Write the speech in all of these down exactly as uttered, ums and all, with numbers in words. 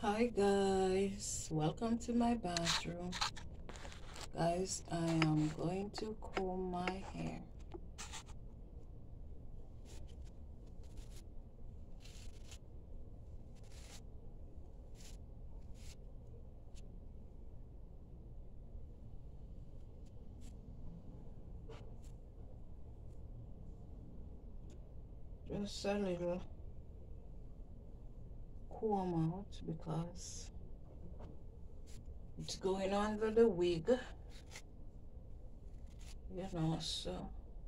Hi guys, welcome to my bathroom. Guys, I am going to comb my hair. Just a little comb out because it's going under the wig, you know, so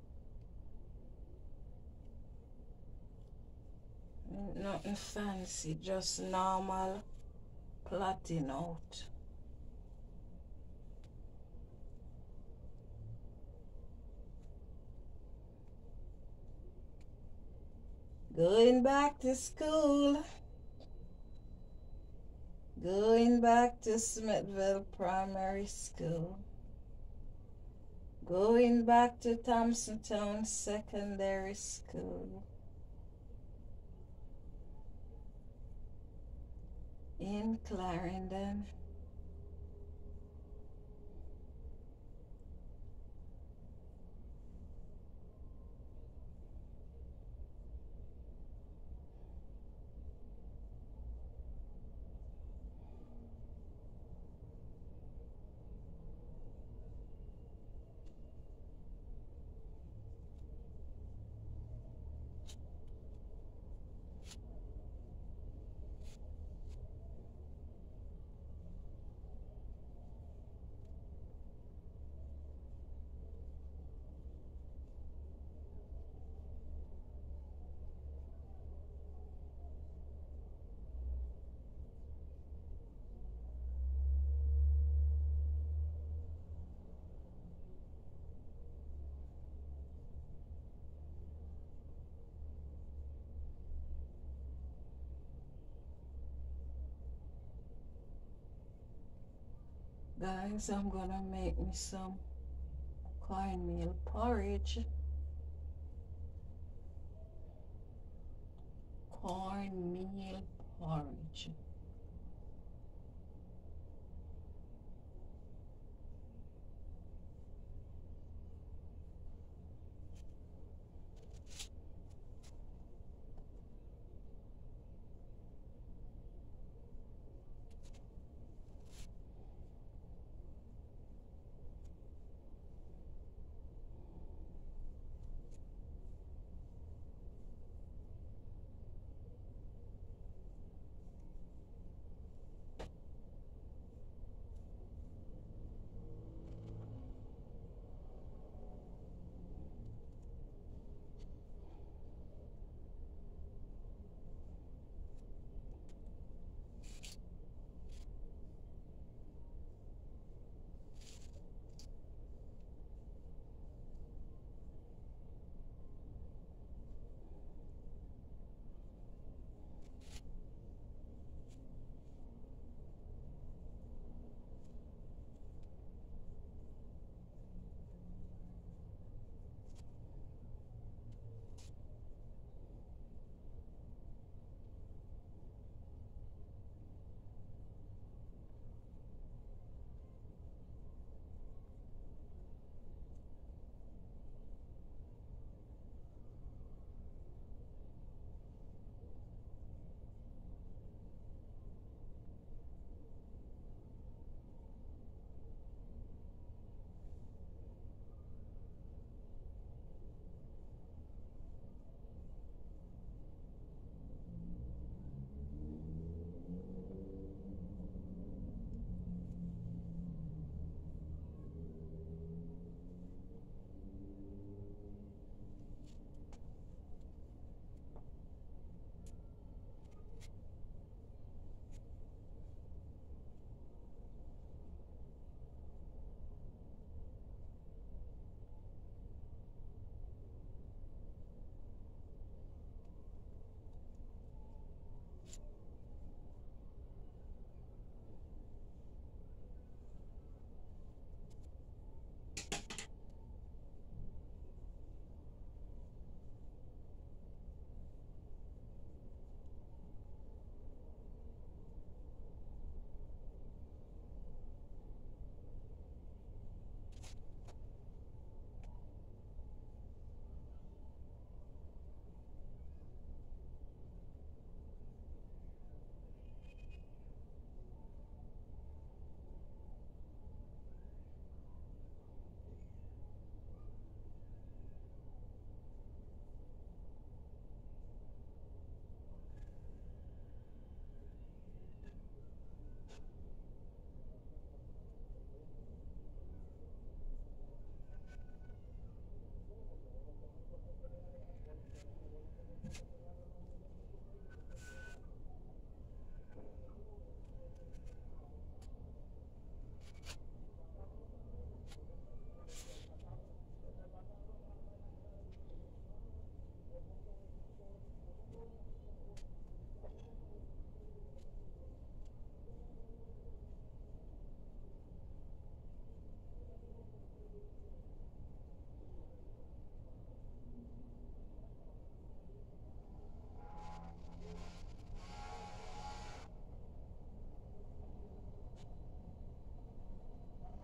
nothing fancy, just normal plaiting out. Going back to school. Going back to Smithville Primary School. Going back to Thompsontown Secondary School. In Clarendon. Guys, I'm gonna make me some cornmeal porridge. Cornmeal porridge.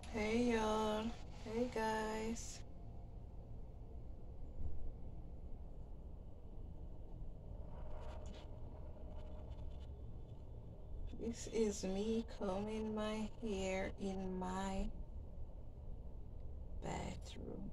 Hey y'all. Hey guys. This is me combing my hair in my bathroom.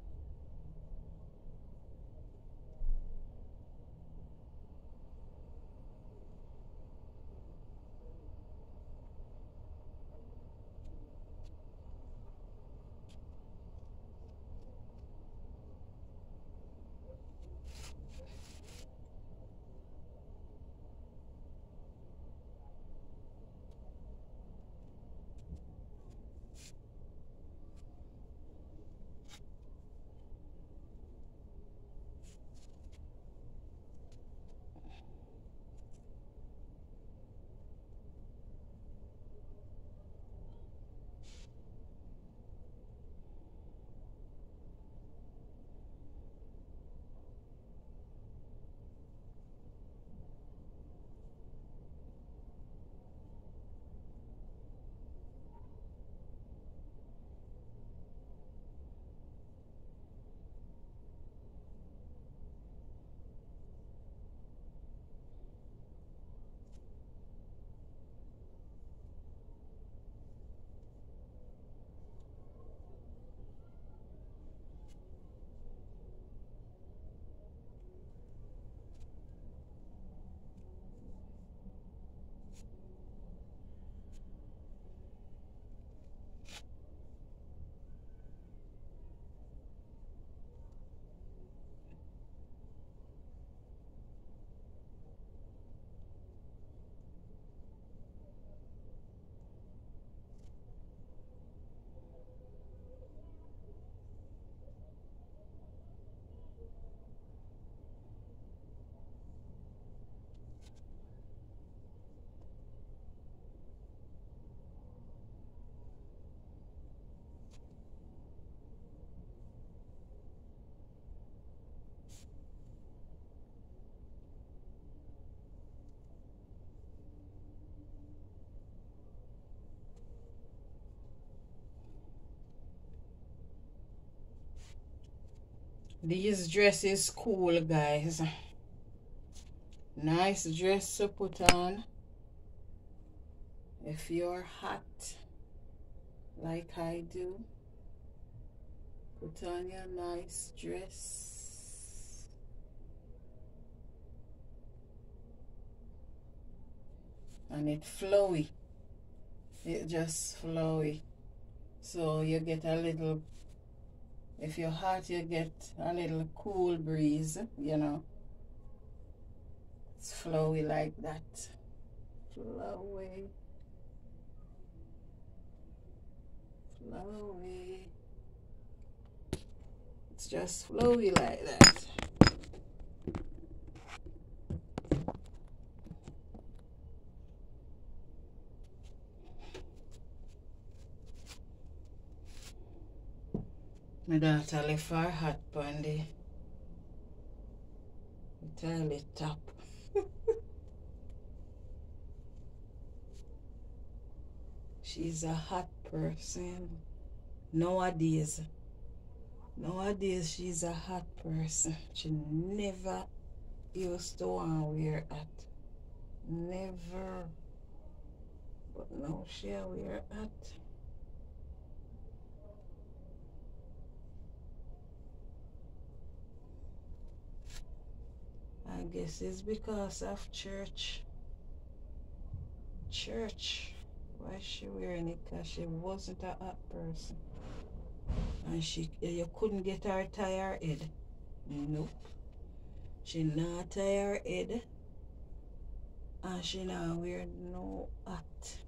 These dresses cool, guys. Nice dress to put on if you're hot like I do. Put on your nice dress. And it flowy. It just flowy. So you get a little, if you're hot, you get a little cool breeze, you know. It's flowy like that. Flowy. Flowy. It's just flowy like that. My daughter left her hat on the toilet top. She's a hot person. Nowadays. Nowadays she's a hot person. She never used to want to wear hat. Never. But now she wear hat. I guess it's because of church. Church. Why is she wearing it? Because she wasn't a hot person. And she, you couldn't get her tie her head. Nope. She not tie her head. And she not wear no hat.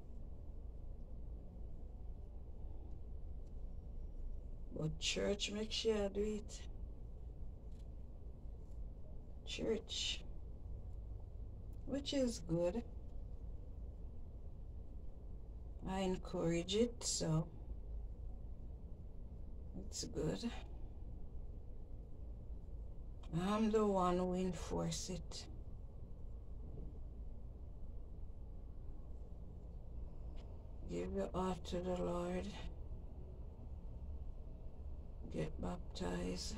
But church make sure do it. Church. Which is good. I encourage it, so it's good. I'm the one who enforce it. Give your heart to the Lord. get baptized.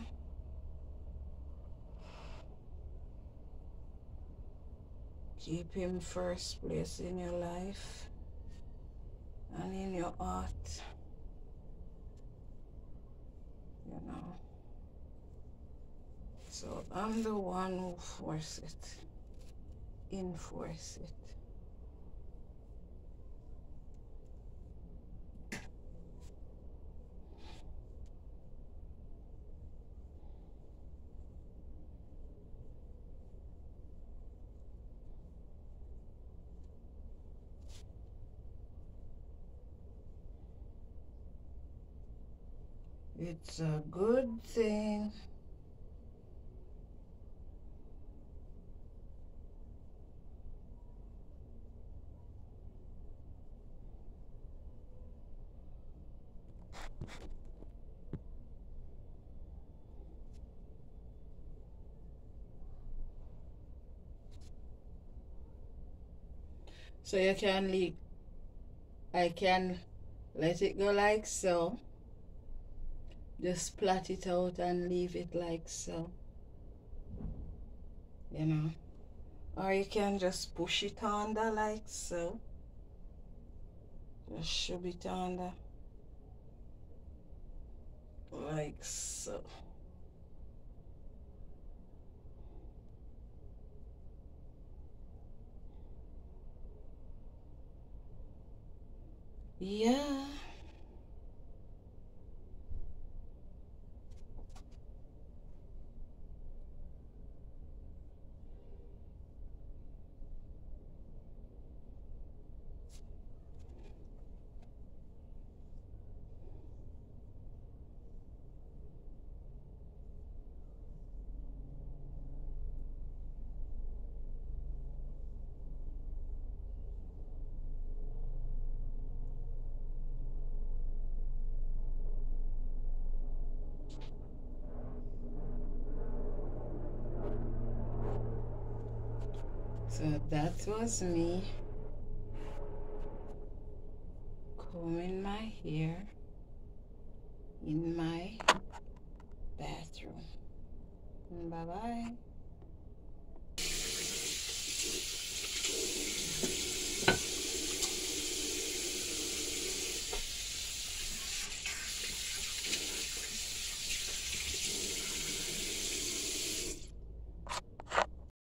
Keep him first place in your life and in your heart, you know. So I'm the one who force it, enforce it. It's a good thing. So you can leave, I can let it go like so. Just plait it out and leave it like so, you know. Or you can just push it under like so. Just shove it under like so. Yeah. So that was me combing my hair in my bathroom. Bye bye.